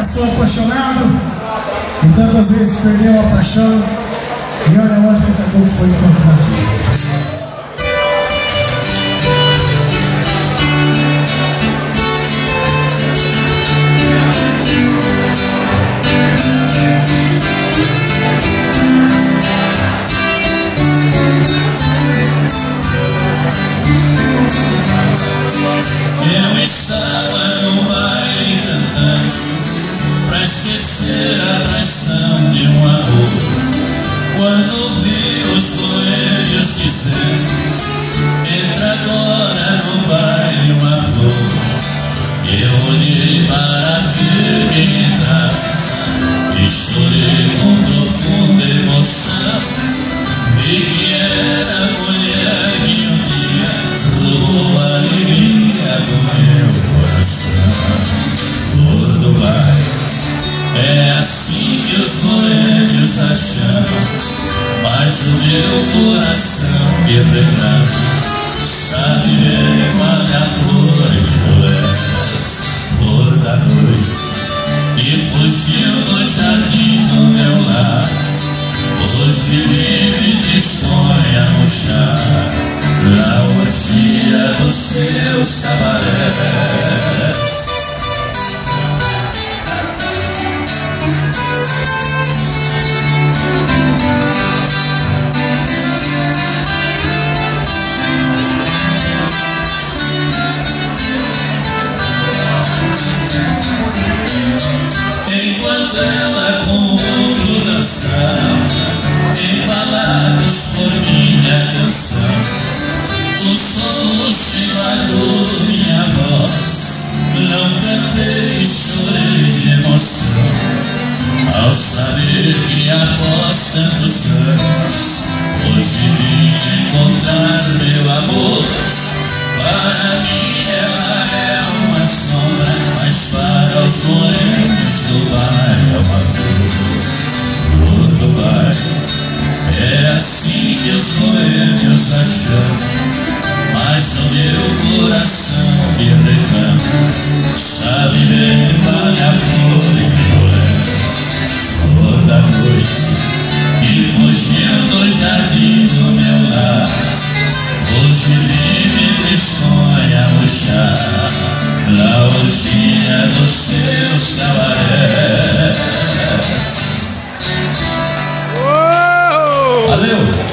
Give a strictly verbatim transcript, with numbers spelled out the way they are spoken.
Sou apaixonado e tantas vezes perdeu a paixão, e olha onde que o caboclo foi encontrado. Eu estava no baile cantando pra esquecer a traição de um amor, quando vi os boêmios dizer: entra agora no baile uma flor. Eu olhei para ver-me entrar e chorei com profunda emoção. Vi que era a mulher que um dia roubou a alegria do meu coração. Flor do baile, é assim que os boêmios a chamam, mas o meu coração me reclama. Sabe bem qual é a flor que tu és, flor da noite, que fugiu do jardim do meu lar. Hoje vive e dispõe a murchar na orgia dos seus cabarés. Enquanto ela com outro dançava, embalados por minha canção, o soluço invadiu minha voz. Não cantei, chorei de emoção, ao saber que após tantos anos, hoje vim encontrar meu amor. Para mim ela é uma sombra, mas para os boêmios do baile é uma flor. Flor do baile, é assim que os boêmios a chamam, mas o meu coração me reclama. Sabe bem qual é a flor que tu és, flor da noite, que fugiu do jardim do meu lar. Hoje vive e dispõe a murchar na orgia dos seus cabarés. Valeu!